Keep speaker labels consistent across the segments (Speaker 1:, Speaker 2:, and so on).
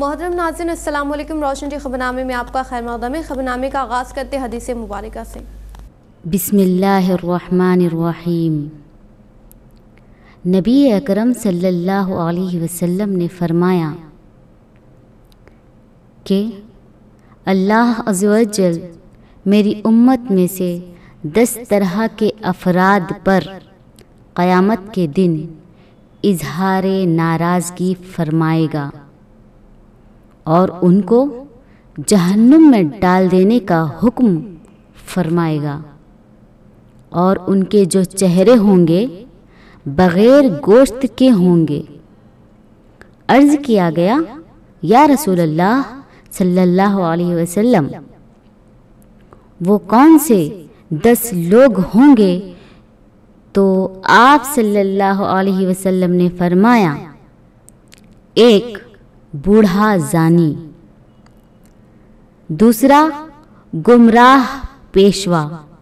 Speaker 1: मोहतरम नाज़रीन, अस्सलाम वालेकुम। रोशन टी खबरनामे में आपका खैर मक़दम है। खबरनामे का आगाज़ करते हदीस मुबारक से।
Speaker 2: बिस्मिल्लाहिर्रहमानिर्रहीम। नबी अकरम सल्लल्लाहु अलैहि वसल्लम ने फरमाया कि अल्लाह अज़्ज़ व जल मेरी उम्मत में से 10 तरह के अफराद पर क़यामत के दिन इजहार नाराज़गी फरमाएगा और उनको जहन्नुम में डाल देने का हुक्म फरमाएगा, और उनके जो चेहरे होंगे बग़ैर गोश्त के होंगे। अर्ज़ किया गया, या रसूल अल्लाह सल्लल्लाहु अलैहि वसल्लम, वो कौन से 10 लोग होंगे? तो आप सल्लल्लाहु अलैहि वसल्लम ने फरमाया, एक बूढ़ा जानी, दूसरा गुमराह पेशवा,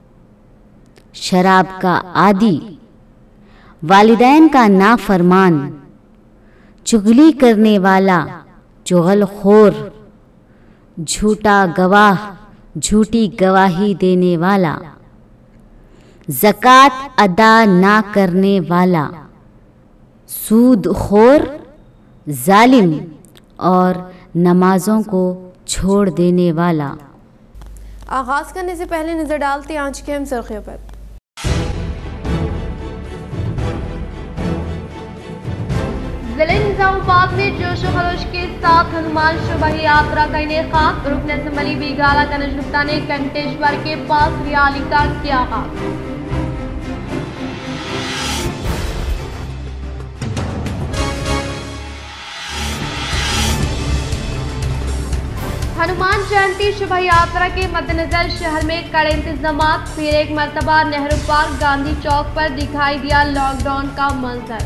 Speaker 2: शराब का आदी, वालिदैन का नाफरमान, चुगली करने वाला, चुगलखोर, झूठा गवाह, झूठी गवाही देने वाला, ज़कात अदा ना करने वाला, सूदखोर, जालिम और नमाजों को छोड़ देने वाला।
Speaker 1: आगाज़ करने से पहले नज़र डालते हैं आज के अहम सुर्खियों पर। ज़िले निज़ामाबाद में जोश व खरोश के साथ हनुमान शोभा यात्रा का इनेकाद। रुकन असम्बली बीगाला गणेश गुप्ता ने कंटेश्वर के पास रैली का किया आगाज़। हनुमान जयंती शोभा यात्रा के मद्देनजर शहर में कड़े इंतजामात। फिर एक मरतबा नेहरू पार्क गांधी चौक पर दिखाई दिया लॉकडाउन का मंजर।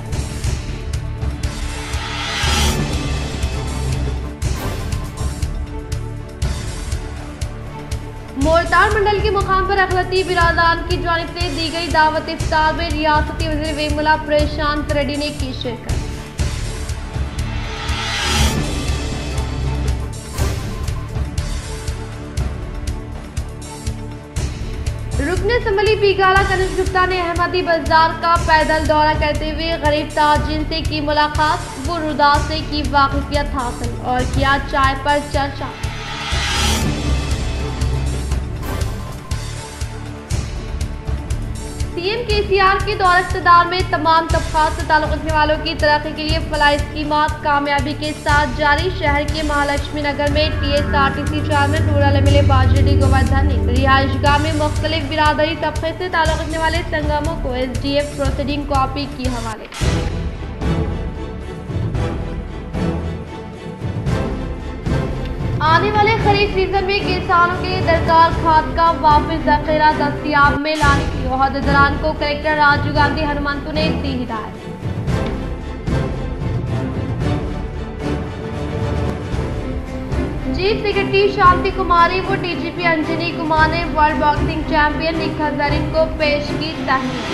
Speaker 1: मोरतार मंडल के मुकाम पर अखलती बिरादान की जानिब से दी गई दावत इफ्तार में रियासती वज़ीर वेमुला प्रशांत रेड्डी ने की शिरकत। रुकन असम्बली बीगाला गणेश गुप्ता ने अहमदी बाजार का पैदल दौरा करते हुए गरीब ताजिन से की मुलाकात। वो रुदा से की वाकिफियत हासिल और किया चाय पर चर्चा। सीएम केसीआर के दौर इक़्तिदार में तमाम तबक़ात से ताल्लुक़ रखने वालों की तरक्की के लिए फलाही स्कीमात कामयाबी के साथ जारी। शहर के महालक्ष्मी नगर में TSRTC chairman rural MLA Bajireddy Govardhan ने रिहाइशगाह में मुख्तलिफ बिरादरी तबके से ताल्लुक़ रखने वाले संगमों को SDF प्रोसीडिंग कॉपी की हवाले। आने वाले खरीफ सीजन में किसानों के लिए दरकार खाद का वापिस ज़ख़ीरा दस्तियाब में लाने की ओहदेदारान को कलेक्टर राजीव गांधी हनुमंतु ने दी हिदायत। चीफ सेक्रेटरी शांति कुमारी व DGP अंजनी कुमार ने world boxing champion Nikhat Zareen को पेश की तहनीत।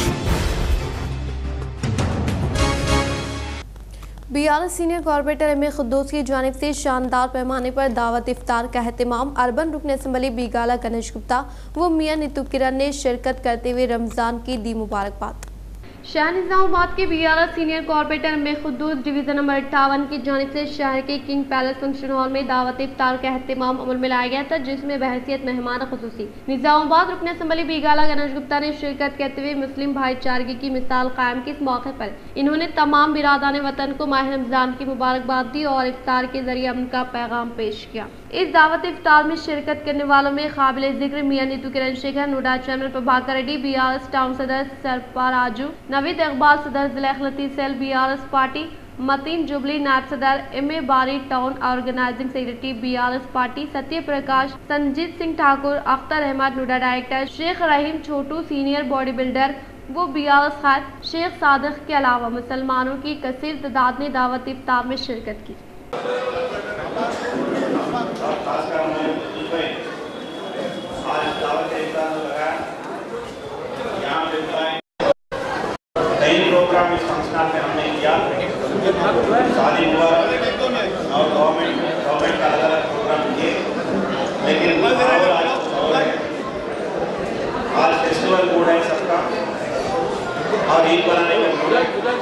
Speaker 1: BRS senior corporator MA Khuddus की जानिब से शानदार पैमाने पर दावत इफ्तार का एहतमाम। अर्बन रुकन असम्बली बीगाला गणेश गुप्ता व मियां नीतू किरण ने शिरकत करते हुए रमज़ान की दी मुबारकबाद। शहर निज़ामाबाद के BRS senior corporator MA Khuddus division number 58 की जानिब से शहर के किंग पैलेस फंक्शन हॉल में दावत इफ्तार का एहतमाम अमल में लाया गया था, जिसमें बहैसियत मेहमान खुसूसी निज़ामाबाद रुकन असम्बली बीगाला गणेश गुप्ता ने शिरकत करते हुए मुस्लिम भाईचारगी की मिसाल कायम की। इस मौके पर इन्होंने तमाम बिरादान वतन को माह रमज़ान की मुबारकबाद दी और इफ्तार के जरिए अमन का पैगाम पेश किया। इस दावत इफ्तार में शिरकत करने वालों में काबिल जिक्र मियां Neetu Kiran Shekhar, NUDA channel Prabhakar Reddy, BRS town सदर सरपा राजू, नवीद इकबाल सदर जिला अखलती सेल BRS पार्टी, मतीन जुबली नायब सदर, MA Bari town organizing secretary BRS party, Satya Prakash, Sanjeet Singh Thakur, Akhtar Ahmed NUDA director, Sheikh Raheem Chhotu senior body builder वो BRS खाद, शेख सादिक के अलावा मुसलमानों की कसीर तादाद ने दावत इफ्तार में शिरकत की।
Speaker 3: कई प्रोग्राम इस फंक्शन हॉल में हमने किया, शादी हुआ और गवर्नमेंट का अलग अलग प्रोग्राम किए, लेकिन आज फेस्टिवल मूड है सबका और ईद बनाने का मूड है।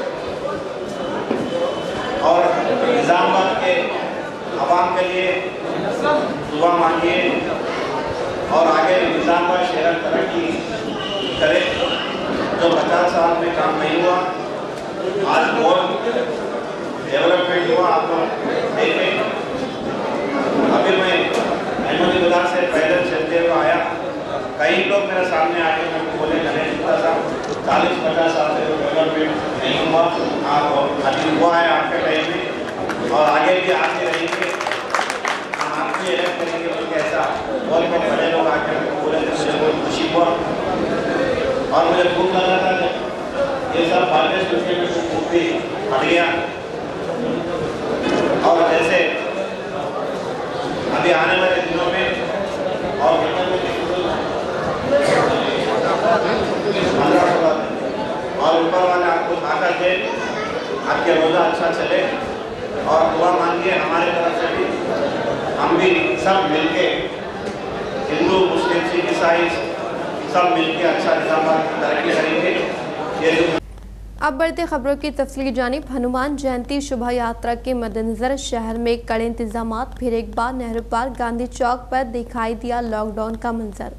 Speaker 3: और निज़ामाबाद के आवाम के लिए दुआ मांगिए और आगे निज़ामाबाद शहर तरक्की करे। जो 50 साल में काम नहीं हुआ, आज बहुत डेवलपमेंट हुआ। आप लोग देखें, अभी मैं अहमदी बाजार से पैदल चलते हुए आया, कई लोग मेरे सामने आए, मैं बोले गणेश गुप्ता साहब 40-50 साल से डेवलपमेंट नहीं हुआ, आप अभी हुआ है आपके टाइम में और आगे भी आगे रहेंगे, हम आपको एलेक्ट करेंगे। तो कैसा बहुत बड़े लोग आके बोले थे, मुझे बहुत खुशी हुआ और मुझे खूब लग रहा था कि ये सब बातें सुन के मैं खूब भी हट गया। और जैसे अभी आने वाले दिनों में और ऊपर वाले आपको ताकत दे, आपके रोज़ा अच्छा चले और दुआ मांगिए हमारे तरफ से भी। हम भी सब मिलके, हिंदू मुस्लिम सिख ईसाई सब मिलके अच्छा निज़ामाबाद की तरक्की करेंगे। ये
Speaker 1: अब बढ़ते खबरों की तफसीली जानिब। हनुमान जयंती शोभा यात्रा के मद्देनजर शहर में कड़े इंतजामात। फिर एक बार नेहरू पार्क गांधी चौक पर दिखाई दिया लॉकडाउन का मंजर।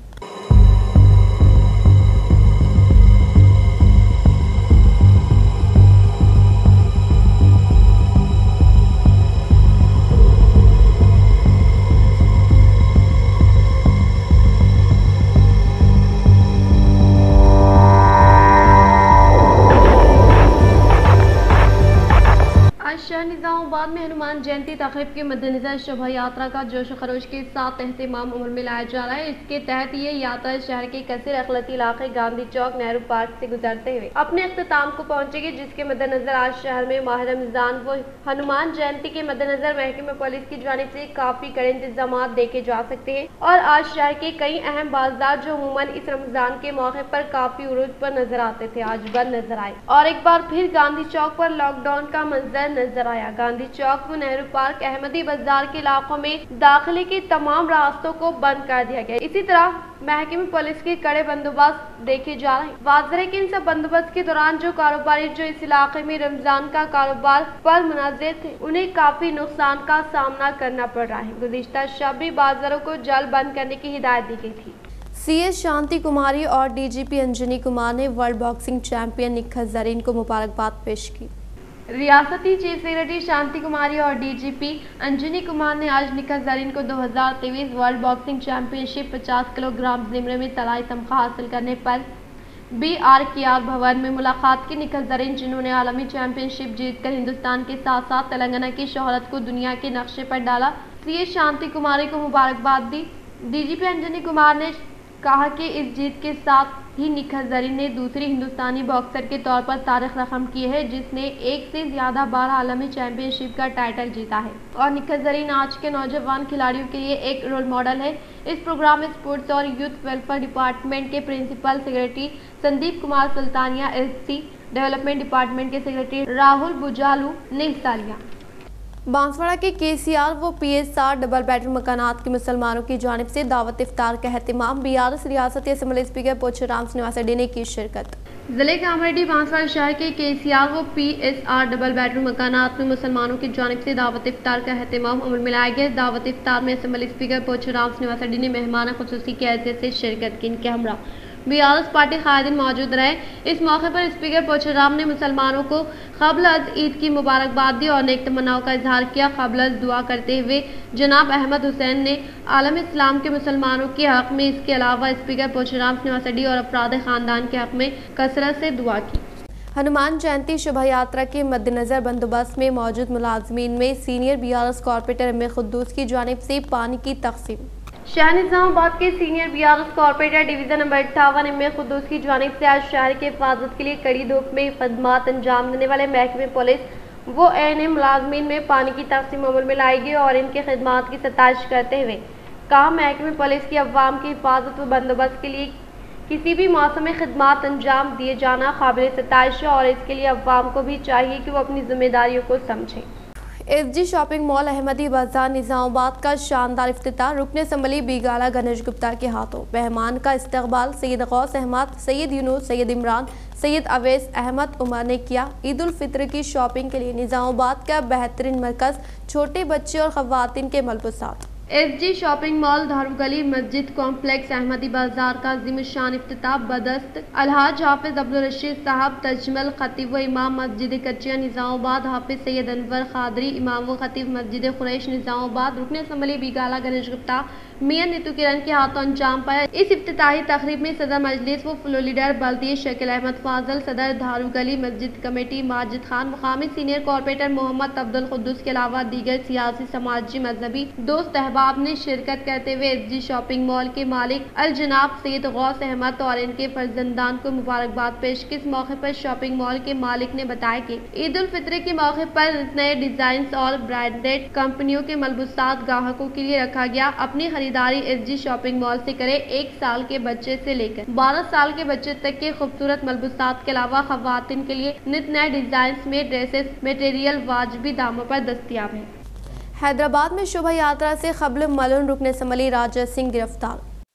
Speaker 1: निज़ामाबाद में हनुमान जयंती तक़रीब के मद्देनजर शोभा यात्रा का जोश खरोश के साथ एहतमाम अमल में लाया जा रहा है। इसके तहत ये यात्रा शहर के कसीर अखलती इलाके गांधी चौक नेहरू पार्क से गुजरते हुए अपने अख्ताम को पहुंचेगी, जिसके मद्देनजर आज शहर में माह रमजान व हनुमान जयंती के मद्देनजर महकमे पुलिस की जानिब से काफी कड़े इंतजाम देखे जा सकते हैं। और आज शहर के कई अहम बाजार जो अमूमन इस रमजान के मौके पर काफी उरूज पर नजर आते थे, आज बंद नजर आए और एक बार फिर गांधी चौक पर लॉकडाउन का मंजर नजर आया। गांधी चौक व नेहरू पार्क, अहमदी बाजार के इलाकों में दाखिले के तमाम रास्तों को बंद कर दिया गया। इसी तरह महकमे पुलिस के कड़े बंदोबस्त देखे जा रहे हैं। वाज़ेह है कि इन सब बंदोबस्त के दौरान जो कारोबारी जो इस इलाके में रमजान का कारोबार पर मुनाजिर थे, उन्हें काफी नुकसान का सामना करना पड़ रहा है। गुज़िश्ता शब भी बाजारों को जल्द बंद करने की हिदायत दी गई थी। सीएस शांति कुमारी और डीजीपी अंजनी कुमार ने world boxing champion Nikhat Zareen को मुबारकबाद पेश की। रियासती चीफ सेक्रेटरी शांति कुमारी और डीजीपी अंजनी कुमार ने आज निखत जरीन को 2023 वर्ल्ड बॉक्सिंग चैंपियनशिप 50 किलोग्राम ज़िमरे में तलाई तमगा हासिल करने पर BRKR भवन में मुलाकात की। निखत जरीन, जिन्होंने आलमी चैंपियनशिप जीतकर हिंदुस्तान के साथ साथ तेलंगाना की शोहरत को दुनिया के नक्शे पर डाला, सीएस शांति कुमारी को मुबारकबाद दी। डीजीपी अंजनी कुमार ने कहा कि इस जीत के साथ ही निखत जरीन ने दूसरी हिंदुस्तानी बॉक्सर के तौर पर तारीख रकम की है जिसने एक से ज्यादा बार आलमी चैंपियनशिप का टाइटल जीता है और निखत जरीन आज के नौजवान खिलाड़ियों के लिए एक रोल मॉडल है। इस प्रोग्राम में स्पोर्ट्स और यूथ वेलफेयर डिपार्टमेंट के principal secretary Sandeep Kumar Sultania, SC development department के सेक्रेटरी राहुल बुजालू ने हिस्सा लिया। बांसवाड़ा के KCR व PSR डबल बेडरूम मकानात के मुसलमानों की जानिब से दावत इफ्तार का एहतमाम। BRS रियासती असम्बली स्पीकर पोचराम श्रीनिवास रेड्डी ने की शिरकत। जिले कामरेड्डी बांसवाड़ा शहर के KCR व PSR डबल बेडरूम मकानात में मुसलमानों की जानिब से दावत इफ्तार का एहतमाम अमल में लाया गया। दावत इफ्तार में असम्बली स्पीकर पोचराम श्रीनिवास रेड्डी ने मेहमान खुसूसी की हैसियत से शिरकत की। इनके हमरा BRS पार्टी कायदीन मौजूद रहे। इस मौके पर स्पीकर पोचराम ने मुसलमानों को क़ब्ल अज़ ईद की मुबारकबाद दी और नेक तमन्नाओं का इजहार किया। क़ब्ल अज़ दुआ करते हुए जनाब अहमद हुसैन ने आलम इस्लाम के मुसलमानों के हक़ में, इसके अलावा स्पीकर पोचराम श्रीनिवास रेड्डी और अफराद ख़ानदान के हक़ में कसरत से दुआ की। हनुमान जयंती शोभा यात्रा के मद्देनजर बंदोबस्त में मौजूद मुलाजमीन में senior BRS corporator M Khuddus की जानिब से पानी की तकसीम। शहर निज़ामाबाद के senior BRS corporator division number 58 M Khuddus की जानिब से आज शहर की हिफाजत के लिए कड़ी धूप में खदमात अंजाम देने वाले महकमे पुलिस वो ANM मुलाजमीन में पानी की तकसीम अमल में लाई गई और इनके खदमात की सताइश करते हुए कहा, महकमे पुलिस की अवाम की हिफाजत व बंदोबस्त के लिए किसी भी मौसम में खिदमत अंजाम दिए जाना काबिल सताइश है और इसके लिए अवाम को भी चाहिए कि वो अपनी जिम्मेदारियों को समझें। एसजी शॉपिंग मॉल अहमदी बाजार निजामाबाद का शानदार इफ्तिताह रुकन असम्बली बीगाला गणेश गुप्ता के हाथों। मेहमान का इस्तकबाल सैयद गौस अहमद, सैयद यूनुस, सैयद इमरान, सैयद अवैस अहमद उमर ने किया। ईद उल फित्र की शॉपिंग के लिए निजामाबाद का बेहतरीन मरकज़, छोटे बच्चे और खवातीन के मलबूसात। एसजी शॉपिंग मॉल धारुगली मस्जिद कॉम्प्लेक्स अहमदी बाजार का ज़िमशान इफ्तिताह बदस्त अलहाज हाफिज अब्दुल रशीद साहब तजमल खतीब व इमाम मस्जिद कच्चिया निजामाबाद, हाफिज सैयद अनवर खादरी इमाम व खतीब मस्जिद खुरैश निजामाबाद, रुकन असम्बली बीगाला गणेश गुप्ता, मियां नीतू किरण के हाथों अंजाम पाया। इस इफ्तिताही तकरीब में सदर मजलिस व फ्लोर लीडर बल्दिया शकील अहमद फाजल, सदर धारुगली मस्जिद कमेटी माजिद खान, मुकामी सीनियर कॉर्पोरेटर मोहम्मद अब्दुल कुद्दूस के अलावा दीगर सियासी, समाजी, मजहबी दोस्त अहबाब ने शिरकत करते हुए एसजी शॉपिंग मॉल के मालिक अल जनाब सैयद गौस अहमद और इनके फर्जंदान को मुबारकबाद पेश की। इस मौके पर शॉपिंग मॉल के मालिक ने बताया कि ईद उल फित्र के मौके पर नए डिजाइन और ब्रांडेड कंपनियों के मलबूसात ग्राहकों के लिए रखा गया। अपनी खरीदारी एसजी शॉपिंग मॉल से करें। 1 साल के बच्चे से लेकर 12 साल के बच्चे तक के खूबसूरत मलबूसात के अलावा खवातीन के लिए नित नए डिजाइन में ड्रेसेस मटेरियल वाजिबी दामों पर दस्तियाब है। हैदराबाद में शोभा यात्रा से कब्ल मलून रुकन असम्बली राजा सिंह गिरफ्तार।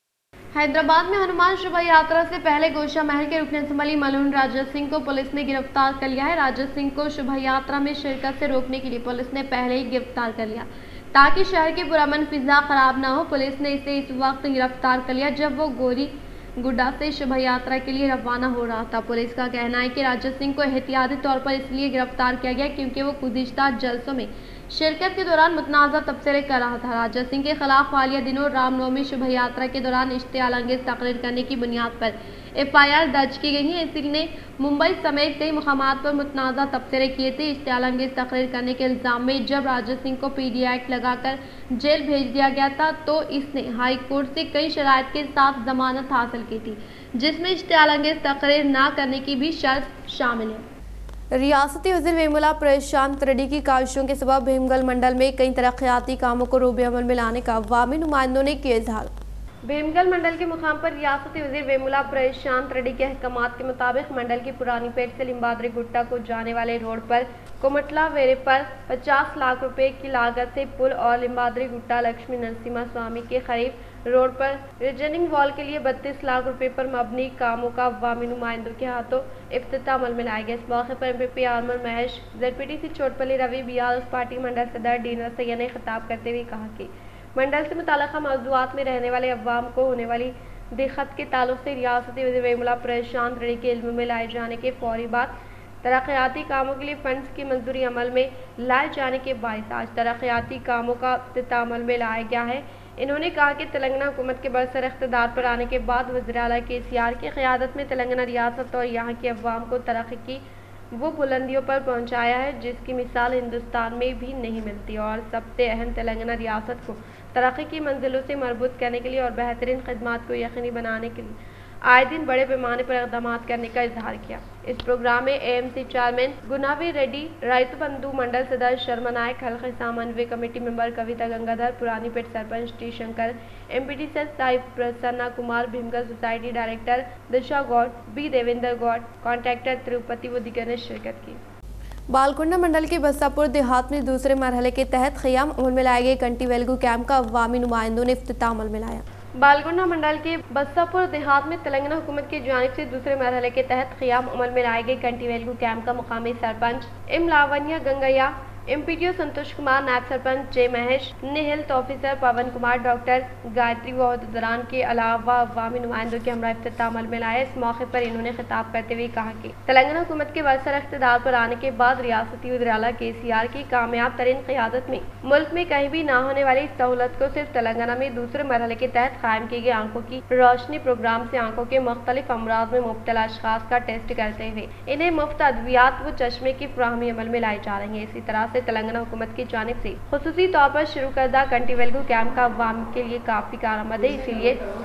Speaker 1: हैदराबाद में हनुमान शोभा यात्रा से पहले गोशा महल के रुकन असम्बली मलून राजा सिंह को पुलिस ने गिरफ्तार कर लिया है। राजा सिंह को शोभा यात्रा में शिरकत से रोकने के लिए पुलिस ने पहले ही गिरफ्तार कर लिया ताकि शहर की पुरअमन फिजा खराब न हो। पुलिस ने इसे इस वक्त गिरफ्तार कर लिया जब वो गोरी गुड्डा से शोभा यात्रा के लिए रवाना हो रहा था। पुलिस का कहना है कि राजा सिंह को एहतियाती तौर पर इसलिए गिरफ्तार किया गया क्योंकि वो गुज़िश्ता जलसों में शिरकत के दौरान मुतनाज़ा तबसरे कर रहा था। राजा सिंह के खिलाफ हालिया दिनों रामनवमी शोभा यात्रा के दौरान इश्तियाल अंगेज तकरीर करने की बुनियाद पर FIR दर्ज की गई है। इसी ने मुंबई समेत कई मुकामात पर मुतनाज़ा तबसरे किए थे। इश्तियाल अंगेज तकरीर करने के इल्ज़ाम में जब राजा सिंह को PD एक्ट लगाकर जेल भेज दिया गया था तो इसने हाई कोर्ट से कई शराइत के साथ जमानत हासिल की थी, जिसमें इश्तियाल अंगेज तकरीर न करने की भी शर्त शामिल है। रियासती वज़ीर वेमुला प्रशांत रेड्डी की काविशों के सबब भीमगल मंडल में कई तरक्याती कामों को रूबे अमल में लाने का अवामी नुमाइंदों ने किया इजहार। भीमगल मंडल के मुकाम पर रियासती वज़ीर वेमुला प्रशांत रेड्डी के अहकामात के मुताबिक मंडल की पुरानी पेट से लिम्बाद्री गुट्टा को जाने वाले रोड पर कोमटला वेरे पर 50 लाख रुपए की लागत से पुल और लिम्बाद्री गुट्टा लक्ष्मी नरसिम्हा स्वामी के करीब रोड पर रिजनिंग वॉल के लिए 32 लाख रुपए पर मबनी कामों का अवामी नुमाइंदों के हाथों इफ्तिताह अमल में लाया गया। इस मौके पर MP Aramal Mahesh, ZPTC Chotpally Ravi, BRS party mandal सदर डीनर सैयद ने खिताब करते हुए कहा कि मंडल से मुताल्लिक़ा मौज़ूआत में रहने वाले अवाम को होने वाली दिक्कत के ताल्लुक से रियासती वज़ीर वेमुला प्रशांत रेड्डी के इल्म में लाए जाने के फौरी बाद तरक्याती कामों के लिए फंड्स की मंजूरी अमल में लाए जाने के बायस आज तरक्याती कामों का इफ्तिताह अमल में लाया गया है। इन्होंने कहा कि तेलंगाना हुकूमत के बरसर इख्तिदार पर आने के बाद वज़ीर आला KCR की क़यादत में तेलंगाना रियासत और यहाँ के अवाम को तरक्की की वो बुलंदियों पर पहुँचाया है जिसकी मिसाल हिंदुस्तान में भी नहीं मिलती और सबसे अहम तेलंगाना रियासत को तरक्की की मंजिलों से मरबूत करने के लिए और बेहतरीन खदमात को यकीनी बनाने के लिए आए दिन बड़े पैमाने पर इक़दाम करने का इजहार किया। इस प्रोग्राम में AMC चेयरमैन गुनावी रेड्डी, रैतु बंधु मंडल सदर शर्मा नायक, हल्का समन्वय committee member Kavitha Gangadhar, Purani Pet sarpanch T Shankar, MPT साहिब Prasanna Kumar, Bheemgal society director Disha Goud, B Devender Goud, contractor Tirupati व दीगर ने शिरकत की। बालकुंडा मंडल के बस्सापुर देहात में दूसरे मरहले के तहत क़याम अमल में लाए गए कंटी वेलगू कैंप का अवामी नुमाइंदों ने इफ्तिताह अमल में लाया। बालकुंडा मंडल के बस्सापुर देहात में तेलंगाना हुकूमत की जानिब से दूसरे मरहले के तहत क़याम अमल में लाए गए कंटी वेलगू कैंप का मुकामी सरपंच M लावण्या गंगैया, MPTO संतोष कुमार, नायब सरपंच J महेश ने health officer Pavan Kumar, doctor Gayatri व अहदेदारान के अलावा अवामी नुमाइंदों के हमरा इफ्तिताह अमल में लाया। इस मौके पर इन्होंने खिताब करते हुए कहा कि तेलंगाना हुकूमत के बरसर इख्तिदार पर आने के बाद रियासती वज़ीर आला KCR की कामयाब तरीन क़यादत में मुल्क में कहीं भी ना होने वाली इस सहूलत को सिर्फ तेलंगाना में दूसरे मरहले के तहत कायम किए गए आंखों की रोशनी प्रोग्राम से आंखों के मुख्तलिफ अमराज में मुब्तला अशखास का टेस्ट करते हुए इन्हें मुफ्त अद्वियात व चश्मे की फराहमी अमल में लाई जा रही है। इसी तरह से तेलंगाना हुकूमत की जानिब से खुसूसी तौर पर शुरू करदा कंटी वेलगू कैंप का अवाम के लिए काफ़ी कारआमद है। इसीलिए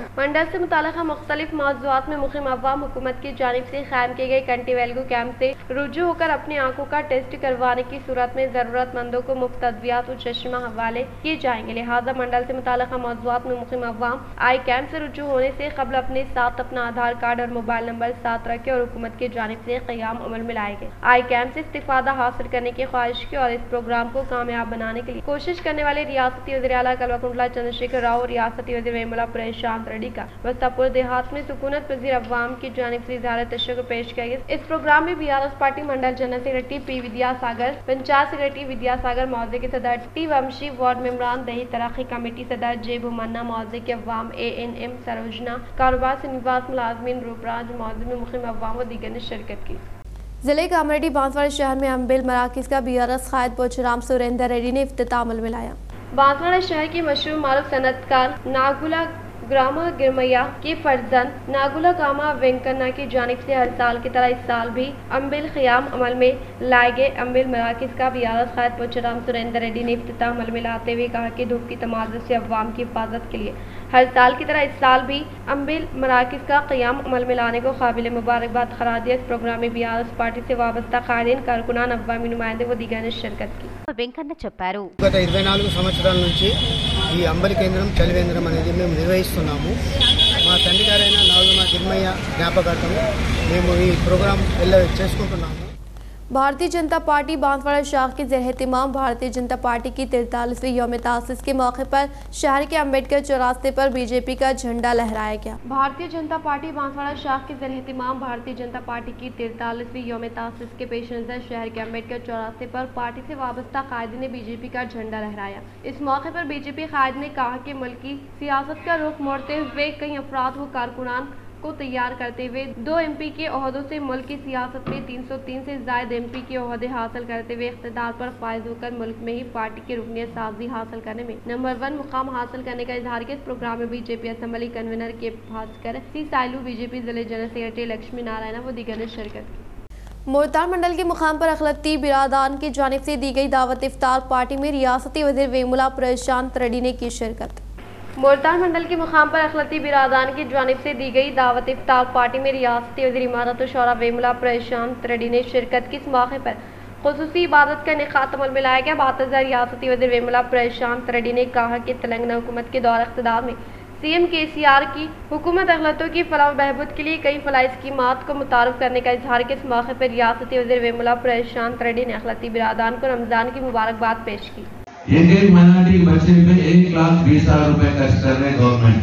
Speaker 1: मंडल से मुताल्लिक़ा मुख्तलिफ मौज़ूआत में मुक़िम अवाम हुकूमत की जानिब से क़ायम किए गए कंटीवेलगो कैंप से रुजू होकर अपनी आंखों का टेस्ट करवाने की सूरत में ज़रूरतमंदों को मुफ्त अद्वियात और चश्मा हवाले किए जाएंगे। लिहाजा मंडल से मुताल्लिक़ा मौज़ूआत में मुक़िम अवाम आई कैंप से रुजू होने से कबल अपने साथ अपना आधार कार्ड और मोबाइल नंबर साथ रखे और हुकूमत की जानिब से क़याम अमल में लाए गए। आई कैंप से इस्तिफ़ादा हासिल करने की ख्वाहिश की और इस प्रोग्राम को कामयाब बनाने के लिए कोशिश करने वाले रियासती वज़ीर आला कल्वाकुंटला चंद्रशेखर राव, रियासती वज़ीर वेमुला प्रशांत रेड्डी का वस्तापुर देहात में सुकूनत पज़ीर अवाम की जानिब से इज़हार तशक्कुर पेश किया गया। इस प्रोग्राम में BRS party mandal general secretary P Vidyasagar, panchayat secretary Vidyasagar, मौजे के सदर T वंशी, वार्ड मेंबरान, दही तरक्की कमेटी सदर J भुमन्ना, मौजे के अवाम ANM सरोजना, कारोबार से निवास मुलाजमीन, रूपराज, मौजे में मुक़िम अवाम व दीगर ने शिरकत की। जिले कामरेड्डी बांसवाड़ा शहर में अम्बिल मराकज़ का BRS कायद पोचराम सुरेंद्र रेड्डी ने इफ्तिताह अमल में लाया। बांसवाड़ा शहर की मशहूर मारूफ सनतकार नागुला ग्रामा गिरमैया की फर्जंद नागुला कामा वेंकन्ना की जानिब से हर साल की तरह इस साल भी अम्बिल क़याम अमल में लाए गए अम्बिल मराकज़ का BRS कायद पोचराम सुरेंद्र रेड्डी ने इफ्तिताह अमल में लाते हुए कहा कि धूप की तमाज़ुर से अवाम की हिफाजत के लिए हर साल की तरह इस साल भी अम्बिल मराकज़ का क़याम अमल में लाने को काबिल मुबारकबाद करार दिया। इस प्रोग्राम में BRS पार्टी से वाबस्ता कायदीन, कारकुनान, अवामी नुमाइंदे व दीगर ने शिरकत की।
Speaker 4: వెంకన్న చెప్పారు।
Speaker 5: గత 24 సంవత్సరాల నుంచి ఈ అంబలి కేంద్రం చలివేంద్రం అనేది మేము నిర్వహిస్తున్నాము। మా తండ్రి గారైన నాగుల గిర్మయ్య జ్ఞాపకార్థం మేము ఈ ప్రోగ్రాం చేసుకుంటున్నాము।
Speaker 1: भारतीय जनता पार्टी बांसवाड़ा शाख के ज़ेर-ए-एहतिमाम भारतीय जनता पार्टी की 43वीं यौम तासीस के मौके पर शहर के अम्बेडकर चौरास्ते पर बीजेपी का झंडा लहराया गया। भारतीय जनता पार्टी बांसवाड़ा शाख के ज़ेर-ए-एहतिमाम भारतीय जनता पार्टी की 43वीं यौम तासीस के पेश नज़र शहर के अम्बेडकर चौरास्ते पर पार्टी से वाबस्ता कायदीन ने बीजेपी का झंडा लहराया। इस मौके पर बीजेपी कायद ने कहा कि मुल्क की सियासत का रुख मोड़ते हुए कई अफराद व कारकुनान को तैयार करते हुए 2 MP के ओहदों से मुल्क की सियासत में 303 से ज़ायद MP के ओहदे हासिल करते हुए इक़्तिदार पर फायज होकर मुल्क में ही पार्टी की रुकनियत साजी हासिल करने में नंबर 1 मुकाम हासिल करने का इजहार किया। इस प्रोग्राम में बीजेपी असम्बली कन्वीनर के भास्कर सी साइलू, बीजेपी जिले जनरल सेक्रेटरी लक्ष्मी नारायण व दीगर ने शिरकत की। मुल्तान मंडल के मुकाम पर अखिलती बिरादान की जानिब से दी गई दावत इफ्तार पार्टी में रियासती वज़ीर वेमुला प्रशांत रेड्डी ने की शिरकत। मुल्तान मंडल के मुकाम पर अखिलती बिरादान की जानिब से दी गई दावत इफ्तार पार्टी में रियासती वज़ीर इमारत शौरा वेमुला प्रशांत रेड्डी ने शिरकत की। इस मौके पर खुसूसी इबादत का इनेकाद अमल में लाया गया। बातज़र रियासती वज़ीर वेमुला प्रशांत रेड्डी ने कहा कि तेलंगाना हुकूमत के दौर इक़्तिदार में CM KCR की हुकूमत अखिलतों की फलाह बहबूद के लिए कई फलाही स्कीमात को मुतारफ़ करने का इजहार किया। इस मौके पर रियासती वज़ीर वेमुला प्रशांत रेड्डी ने अखिलती बिरादान को रमज़ान की मुबारकबाद पेश की।
Speaker 6: एक माइनॉरिटी बच्चे पे 1,20,000 रुपए खर्च कर रहे गवर्नमेंट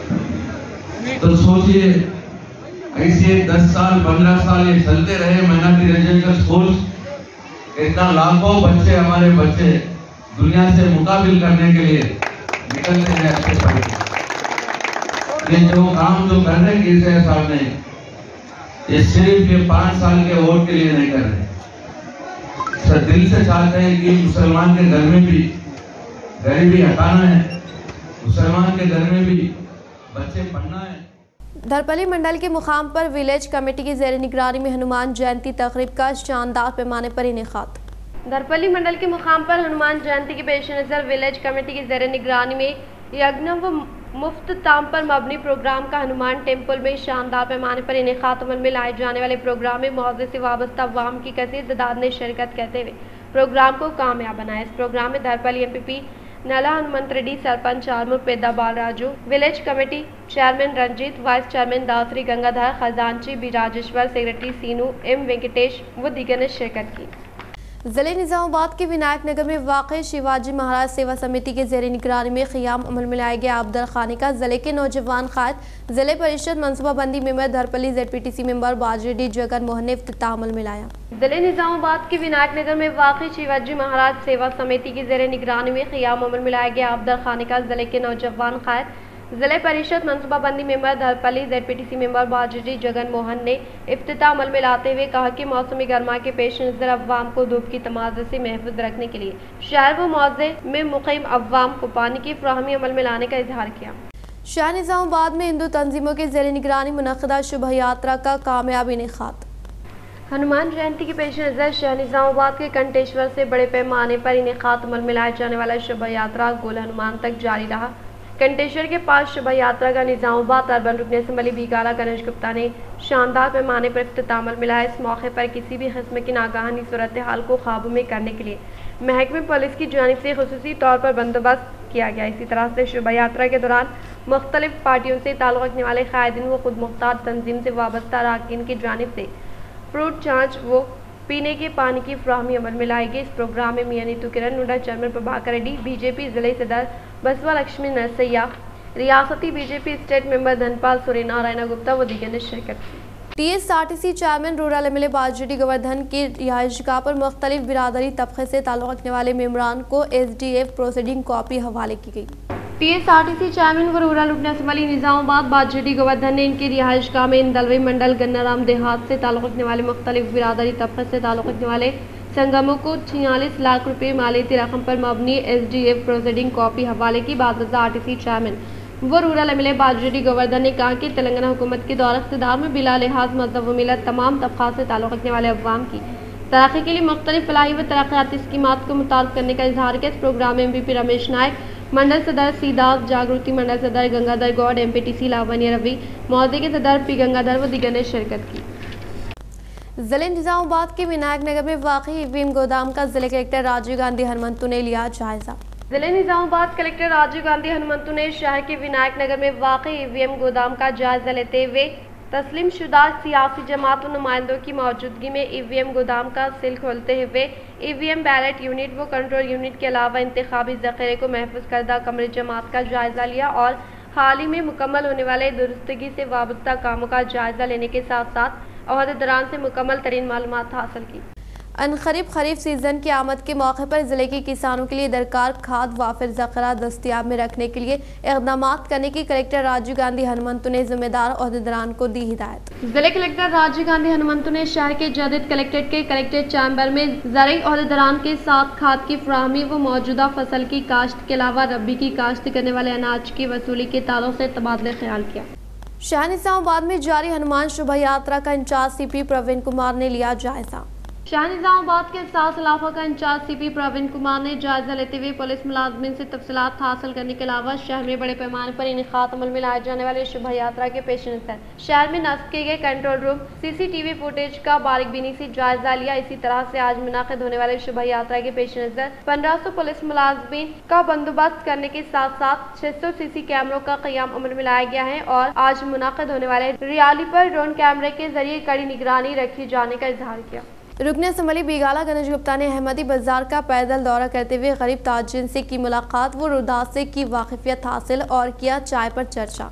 Speaker 6: ने, तो सोचिए ऐसे 10 साल 15 साल ये चलते रहे माइनॉरिटी रेजिडेंशियल स्कूल, इतना लाखों बच्चे हमारे बच्चे दुनिया से मुकाबिल करने के लिए निकलते हैं अच्छे पढ़े। ये जो काम जो कर रहे केसीआर साहब ने, ये सिर्फ ये 5 साल के वोट के लिए नहीं कर रहे, सर दिल से चाहते हैं कि मुसलमान के घर में भी गरीबी हटाना है, मुसलमान के घर में भी बच्चे पढ़ना है।
Speaker 1: धरपली मंडल के मुकाम पर विलेज कमेटी की ज़ेर निगरानी में हनुमान जयंती तकरीब का शानदार पैमाने पर इनेकाद। धरपली मंडल के मुकाम पर हनुमान जयंती के पेश नज़र विलेज कमेटी की ज़ेर निगरानी में यज्ञ व मुफ्त ताम पर मबनी प्रोग्राम का हनुमान टेम्पल में शानदार पैमाने पर इनेकाद अमल में लाए जाने वाले प्रोग्राम में मौजे से वाबस्ता अवाम की कसीर तादाद ने शिरकत करते हुए प्रोग्राम को कामयाब बनाया। इस प्रोग्राम में धरपली MPP नला Hanumant Reddy, sarpanch Alamoor Peda Balraju, village committee chairman Ranjeet, vice chairman Dasari Gangadhar, खजांची B Rajeshwar, secretary Seenu M Venkatesh व दीगर ने शिरकत की। जिले निजामाबाद के विनायक नगर में वाक़ शिवाजी महाराज सेवा समिति के ज़ेर निगरानी में क़याम अमल में लाया गया अब्दुल खानी का जिले के नौजवान कायद, जिले परिषद मनसूबाबंदी member, Dharpally ZPTC member Bajireddy Jagan Mohan ने इफ्तिताह अमल में लाया। जिले निजामाबाद के विनायक नगर में वाक़ शिवाजी महाराज सेवा समिति की ज़ेर निगरानी में क़याम अमल में लाया गया अब्दुल खानी का जिले के नौजवान कायद, जिले परिषद मनसूबाबंदी member, Dharpally ZPTC member Bajireddy Jagan Mohan ने इफ्तिताह अमल में लाते हुए कहा कि मौसमी गर्मा के पेश नज़र अवाम को धूप की तमाज़ुर से महफूज रखने के लिए शहर व मौजे में मुक़ीम अवाम को पानी की फ़राहमी अमल में लाने का इजहार किया। शहर निजामाबाद में हिंदू तंजीमों के ज़ेर निगरानी मुनक़दा शोभा यात्रा का कामयाब इनेकाद। हनुमान जयंती के पेश नज़र शहर निजामाबाद के कंटेश्वर से बड़े पैमाने पर इनेकाद अमल में लाए जाने वाला शोभा यात्रा गोल हनुमान तक जारी रहा। कंटेश्वर के पास शोभा यात्रा का निजामाबाद अर्बन रुकन असम्बली बीगाला गणेश गुप्ता ने शानदार पैमाने पर इख्तिताम मिला। इस मौके पर किसी भी किस्म की नागहानी सूरत हाल को काबू में करने के लिए महकमे पुलिस की जानिब से खुसूसी तौर पर बंदोबस्त किया गया। इसी तरह से शोभा यात्रा के दौरान मुख्तलिफ पार्टियों से ताल्लुक़ रखने वाले कायदीन व खुद मुख्तार तंजीम से वाबस्ता अरकान की जानिब से फ्रूट छाछ व पीने के पानी की फ्राहमी अमल में लाई गई। इस प्रोग्राम में मियां नीतू किरण, नूडा चेयरमैन प्रभाकर रेड्डी, बीजेपी जिले सदर बसवा लक्ष्मी नरसैया, रियासती BJP state member Dhanpal Suryanarayana Gupta व दीगर ने शिरकत की। TSRTC chairman rural MLA Bajireddy Govardhan की रिहाइशगाह पर मुख्तलिफ बिरादरी तबके से ताल्लुक़ रखने वाले मेम्बरान को SDF प्रोसीडिंग कॉपी हवाले की गई। TSRTC चेयरमैन व रूरल रुकन असम्बली निजामाबाद बाजडी गोवर्धन ने इनकी रिहाइशगाह में इंदलवी मंडल गन्नाराम देहात से ताल्लुक़ रखने वाले मुख्तलिफ बिरादरी तबके से ताल्लुक़ रखने वाले संगमों को 46 लाख रुपये मालियती रकम पर मबनी SDF प्रोसीडिंग कॉपी हवाले की। बाज़ RTC चेयरमैन वो रूरल एमएलए बाजडी गोवर्धन ने कहा कि तेलंगाना हुकूमत के दौर इख्तिदार में बिला लिहाज मज़हब व मिलत तमाम तबक़ात से ताल्लुक़ रखने वाले अवाम की तरक्की के लिए मुख्तलिफ फलाही व तरक्याती स्कीमात को मुताल्लुक़ करने का इजहार किया। इस प्रोग्राम में MP रमेश नायक, मंडल सदर सीधा जागृति, मंडल सदर गंगाधर गौड़, MPTC लावण्य रवि, मौजे के सदर P गंगाधर व दीगर ने शिरकत की। जिले निजामाबाद के विनायक नगर में वाक़ई EVM गोदाम का जिले कलेक्टर राजीव गांधी हनुमंतु ने लिया जायजा। जिले निजामाबाद कलेक्टर राजीव गांधी हनुमंतु ने शहर के विनायक नगर में वाक़ई EVM गोदाम का जायजा लेते हुए तस्लीम शुदा सियासी जमात व नुमाइंदों की मौजूदगी में EVM गोदाम का सील खोलते हुए EVM बैलेट यूनिट व कंट्रोल यूनिट के अलावा इंतखाबी ज़ख़ीरे को महफूज करदा कमरे जमात का जायजा लिया और हाल ही में मुकम्मल होने वाले दुरुस्तगी से वाबस्ता कामों का जायजा लेने के साथ साथ अहदेदारान से मुकम्मल तरीन मालूमात हासिल की। अनखरीब खरीफ सीजन की आमद के मौके पर जिले के किसानों के लिए दरकार खाद वाफिर ज़ख़ीरा दस्तियाब में रखने के लिए इक़दाम करने की कलेक्टर राजीव गांधी हनुमंतु ने जिम्मेदार अहदेदारान को दी हिदायत। जिले कलेक्टर राजीव गांधी हनुमंतु ने शहर के जदीद कलेक्ट्रेट के कलेक्ट्रेट चैम्बर में ज़राई अहदेदारान के साथ खाद की फ्राहमी व मौजूदा फसल की काश्त के अलावा रबी की काश्त करने वाले अनाज की वसूली के ताल्लुक़ से तबादला ख्याल किया। शहर निजामाबाद में जारी हनुमान शोभा यात्रा का इंचार्ज CP प्रवीण कुमार ने लिया जायजा। शाह निजामाबाद के साथ इलाफा का इंचार्ज CP प्रवीण कुमार ने जायजा लेते हुए पुलिस मुलाजमिन से तफसीलात हासिल करने के अलावा शहर में बड़े पैमाने पर इनेकात अमल में लाए जाने वाले शोभा यात्रा के पेश नज़र शहर में नस्ब किए गए कंट्रोल रूम CCTV फुटेज का बारीकबीनी से जायजा लिया। इसी तरह से आज मुनाकिद होने वाले शोभा यात्रा के पेश नज़र 1500 पुलिस मुलाजमिन का बंदोबस्त करने के साथ साथ 600 CC कैमरों का क़याम अमल में लाया गया है और आज मुनाकिद होने वाले रैली पर ड्रोन कैमरे के जरिए कड़ी निगरानी रखी जाने का इजहार किया। रुकन असम्बली बीगाला गणेश गुप्ता ने अहमदी बाजार का पैदल दौरा करते हुए गरीब ताजिर से की मुलाकात व रुदात से की वाकिफियत हासिल और किया चाय पर चर्चा।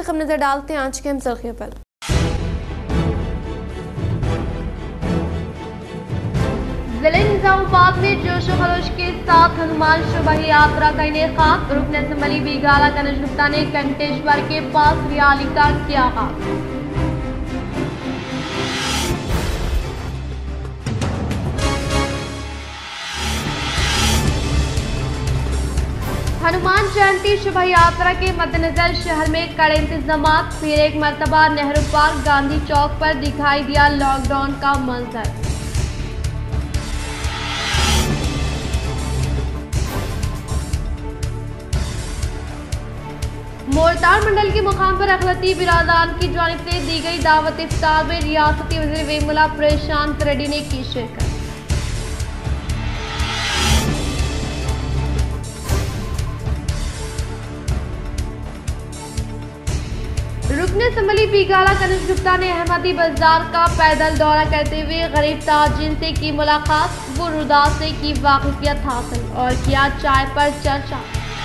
Speaker 1: अब नजर डालते हैं आज के अहम सुर्खियों पर। जिले निजामाबाद में जोश व खरोश के साथ हनुमान शोभा यात्रा का इनेकाद। रुकन असम्बली बीगाला गणेश गुप्ता ने कंटेश्वर के पास रैली का किया आगाज। हनुमान जयंती शोभा यात्रा के मद्देनजर शहर में कड़े इंतजाम। फिर एक मरतबा नेहरू पार्क गांधी चौक पर दिखाई दिया लॉकडाउन का मंजर। मोरतार मंडल के मुकाम पर अखिलती बिरादरान की जानिब से दी गई दावत इफ्तार में रियासती वज़ीर वेमुला प्रशांत रेड्डी ने की शिरकत। रुकन असम्बली बीगाला गणेश गुप्ता ने अहमदी बाजार का पैदल दौरा करते हुए गरीब ताजिन से की मुलाकात। वो रुदा से की वाकिफियत हासिल और किया चाय पर चर्चा।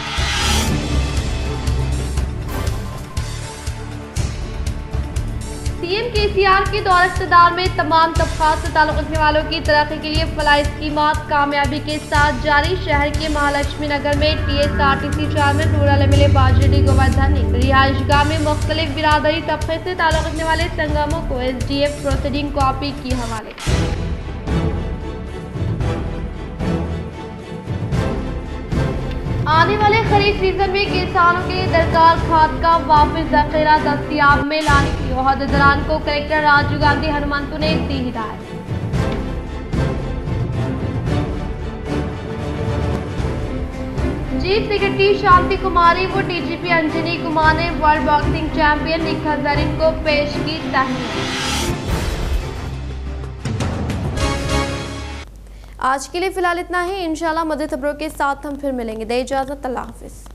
Speaker 1: सीएम केसीआर के दौर इक़्तिदार में तमाम तबक़ात से ताल्लुक़ रखने वालों की तरक्की के लिए फलाही स्कीमात कामयाबी के साथ जारी। शहर के महालक्ष्मी नगर में TSRTC chairman rural MLA Bajireddy Govardhan ने रिहाइशगाह में मुख्तलिफ बिरादरी तबके से ताल्लुक़ रखने वाले संगमों को SDF प्रोसीडिंग कॉपी की हवाले। आने वाले खरीफ सीजन में किसानों के लिए दरकार खाद का वापिस ज़ख़ीरा दस्तियाब में लाने की ओहदेदारान को कलेक्टर राजीव गांधी हनुमंतु ने दी हिदायत। चीफ सेक्रेटरी शांति कुमारी व DGP अंजनी कुमार ने world boxing champion Nikhat Zareen को पेश की तहनीत। आज के लिए फिलहाल इतना ही। इंशाल्लाह मज़ीद खबरों के साथ हम फिर मिलेंगे। दे इजाज़त, अल्लाह हाफ़िज़।